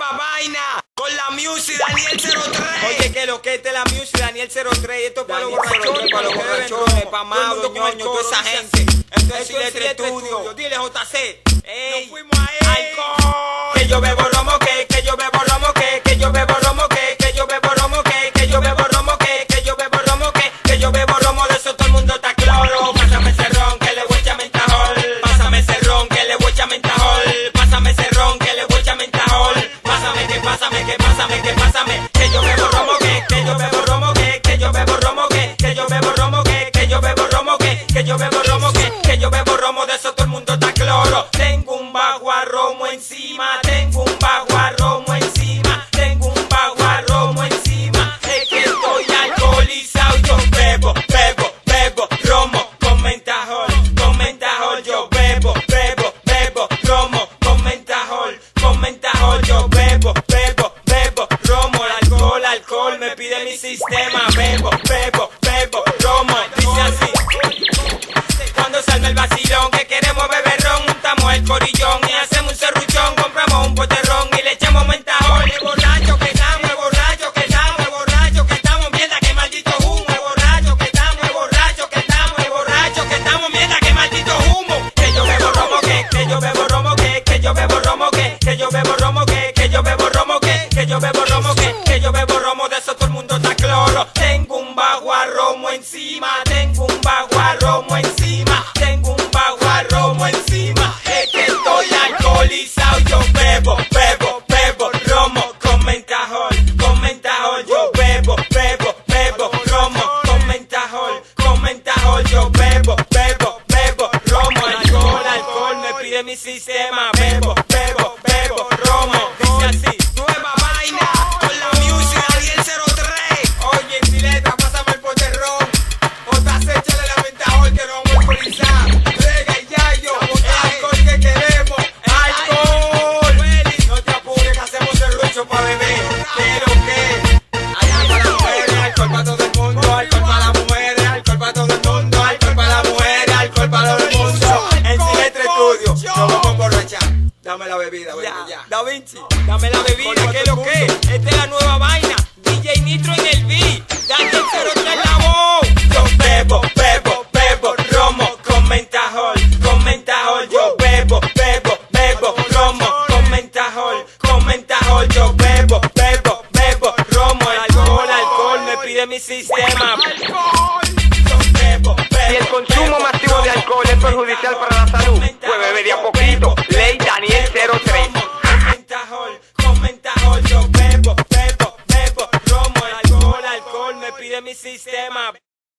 Nueva vaina con la Music Daniel 03. Oye, que lo que es la Music Daniel 03. Esto es para los borrachones, para los borrachones, para Amado, Ñoño, toda esa gente. Entonces, Silvestre Estudio, dile JC. Ey, nos fuimos a alcohol. Que yo bebo romo, que yo bebo romo, que yo bebo romo, que yo bebo romo, que yo bebo romo, que yo bebo romo, que yo bebo romo. De eso todo el mundo está claro. Pásame ese ron, que le voy a echar mentajol. Pásame ese ron, que le voy a echar mentajol. Pásame ese ron, que le voy a echar mentajol. Pásame, que pásame, que pásame, que pásame. Que yo bebo romo, que yo bebo romo, que yo bebo romo, que yo bebo romo, que yo bebo romo, que yo bebo romo, que yo bebo romo. De eso todo el mundo está claro. Tengo un bajo a romo encima, tengo un bajo a romo encima, tengo un bajo a romo encima. Es que estoy alcoholizado, yo bebo, bebo, bebo romo con mentajol, con mentajol. Yo bebo, bebo, bebo romo con mentajol, con mentajol. Yo bebo, bebo, bebo romo. El alcohol, alcohol me pide mi sistema. Bebo, bebo, bebo romo. Dice así. Cuando salga el vacilón, que queremos beber ron, juntamos el corillón y hacemos un serruchón, compramos un poterrón y le echamos mentajol. El borracho que estamos, el borracho que estamos, el borracho que estamos, mierda, que maldito humo. El borracho que estamos, el borracho que estamos, el borracho que estamos, mierda, que maldito humo. Que yo bebo romo, que yo bebo romo, que yo bebo romo, que yo bebo romo, que yo bebo romo, que yo bebo romo, que yo bebo romo. De eso todo el mundo está claro. Tengo un bajo a romo encima, tengo un bajo a romo encima, tengo un bajo a romo encima. Es que estoy alcoholizado, yo bebo, bebo, bebo romo con mentajol, con mentajol. Yo bebo, bebo, bebo romo con mentajol, con mentajol. Yo bebo, bebo, bebo romo. El alcohol, alcohol me pide mi sistema. Bebo, bebo, bebo romo. Dice así. Nueva vaina con la Music Daniel 03. Oye, si letra, pásame el poterrón. JC, échale la mentajol que nos vamos a alcoholizar. Rega y yayo, el alcohol que queremos. ¡Alcohol! No te apures que hacemos el rucho pa' beber. ¿Pero qué? Alcohol para las mujeres, alcohol para todo el mundo. Alcohol para las mujeres, alcohol para todo el mundo. Alcohol para las mujeres, alcohol para todo el mundo. En Silvestre Estudio, nos vamos a emborrachar. Dame la bebida, ya. Da Vinci, dame la bebida, que lo que. Esta es la nueva vaina. DJ Nitro en el beat. Daniel 03 en la voz. Yo bebo, bebo, bebo romo con mentajol, con mentajol. Yo bebo, bebo, bebo romo con mentajol, con mentajol. Yo bebo, bebo, bebo romo. El alcohol, alcohol me pide mi sistema. Yo bebo, bebo. Si el consumo masivo de alcohol es perjudicial para la salud, pues bebe de a poquito. Ley Daniel 03. Con mentajol, con mentajol. Yo bebo, bebo, bebo romo. El alcohol, alcohol me pide mi sistema.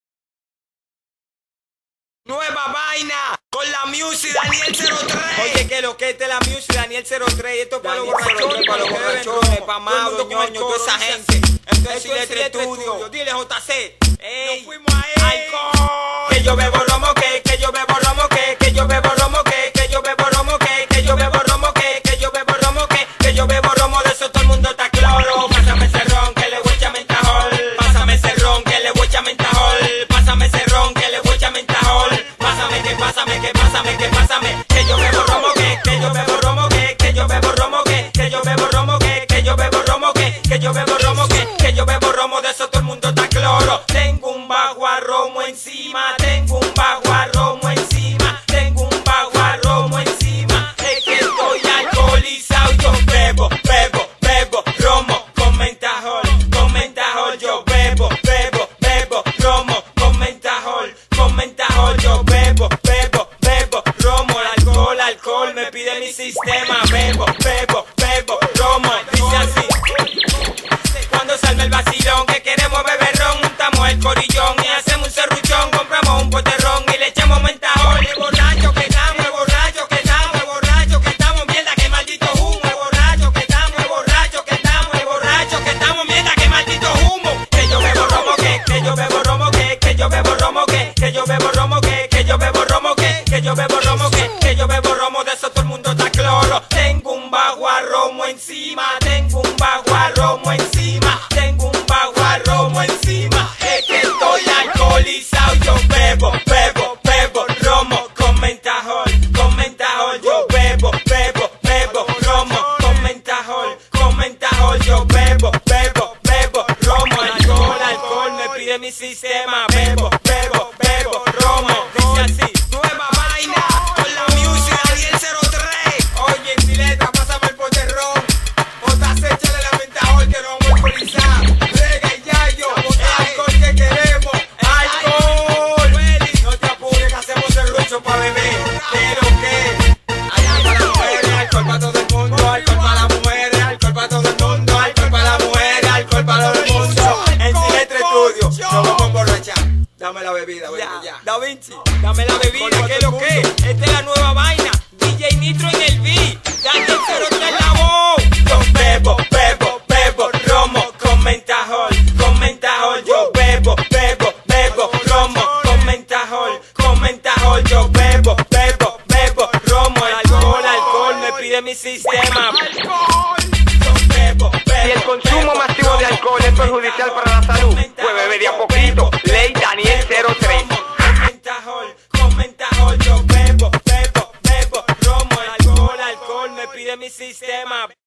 Nueva vaina con la Music Daniel 03. Oye, que lo que es la Music Daniel 03. Esto es para los borrachones, para los borrachones, para Amado, Ñoño, toda esa gente. Entonces, Silvestre Estudio, dile JC. Ey, nos fuimos a alcohol. Que yo bebo romo, que yo bebo romo, que yo bebo romo, que yo bebo romo, que yo bebo romo, que yo bebo romo, que yo bebo romo. De eso todo el mundo está claro. Pásame ese ron, que le voy a echar mentajol. Pásame ese ron, que le voy a echar mentajol. Pásame ese ron, que le voy a echar mentajol. Pásame, que pásame, que pásame, que pásame. Que yo bebo romo, que yo bebo romo, que yo bebo romo, que yo bebo romo, que yo bebo romo, que yo bebo romo, que yo bebo romo. De eso todo el mundo está claro. Tengo un bajo a romo encima, tengo un bajo a romo encima, tengo un bajo a romo encima. Es que estoy alcoholizado, yo bebo, bebo, bebo romo con mentajol, con mentajol. Yo bebo, bebo, bebo romo con mentajol, con mentajol. Yo bebo, bebo, bebo romo. El alcohol, alcohol me pide mi sistema. Bebo, bebo, bebo romo. Dice así. Cuando salga el vacilón, que queremos beber ron, juntamos el corillón y hacemos un serruchón, compramos un poterrón y le echamos mentajol. El borracho que estamos, el borracho que estamos, el borracho que estamos, mierda, que maldito humo. El borracho que estamos, el borracho que estamos, el borracho que estamos, mierda, que maldito humo. Que yo bebo romo, que yo bebo romo, que yo bebo romo, que yo bebo romo, que yo bebo romo, que yo bebo romo, que yo bebo romo. De eso todo el mundo está claro. Tengo un bajo a romo encima, tengo un bajo a romo encima, tengo un bajo a romo encima. Es que estoy alcoholizado, yo bebo, bebo, bebo romo con mentajol, con mentajol. Yo bebo, bebo, bebo romo con mentajol, con con mentajol. Yo bebo, bebo, bebo, romo, alcohol, alcohol, me pide mi sistema. Bebo, bebo, bebo, romo. Dice así, nueva vaina, con la music Daniel 03. Oye, Sileta, pásame el poterrón. Botas hecha de la mentajol que no vamos a alcoholizar. Rega y yayo, alcohol que queremos. Alcohol. No te apures que hacemos el rucho pa' beber. Quiero que alcohol para las mujeres, alcohol para todo el mundo. Alcohol para las mujeres, alcohol para todo el mundo. Alcohol para las mujeres, alcohol para todo el mundo. En Silvestre Studio nos vamos a emborrachar. Dame la bebida, baby, ya. Da Vinci, dame la bebida, ¿qué es lo que? Esta es la nueva vaina. DJ Nitro en el beat. Daniel 03 en la voz. Yo bebo, bebo, bebo, romo con mentajol. Con mentajol, yo bebo, bebo, bebo, romo con mentajol. Con mentajol, yo bebo, bebo, bebo, romo. Alcohol, alcohol, me pide mi sistema. Yo bebo, Si el consumo masivo de alcohol es perjudicial para la salud, pues bebe de a poquito. Ley Daniel 03. Con mentajol, yo bebo, bebo, bebo, romo. Alcohol, alcohol, me pide mi sistema.